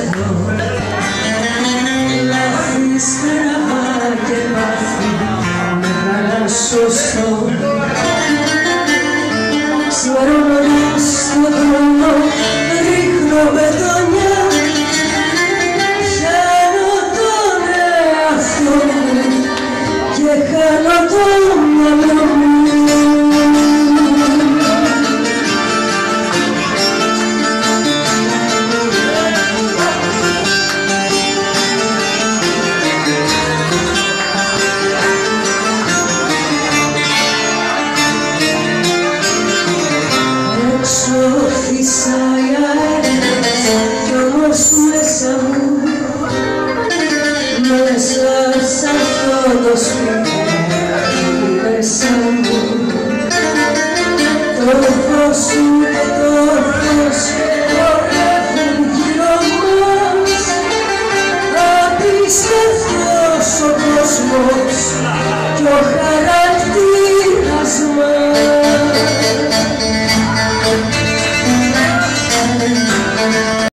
εδώ λάθης χαρά και πάθη μεγάλα σωστό Σιωρώ νωρίς στον δρόμο ρίχνω μπετόνια πιάνω τον εαυτό μου και χάνω το μυαλό μου φυσάει αέρας κι όμως μέσα μου μέσα σ' αυτό το σπίτι μέσα μου το φως σου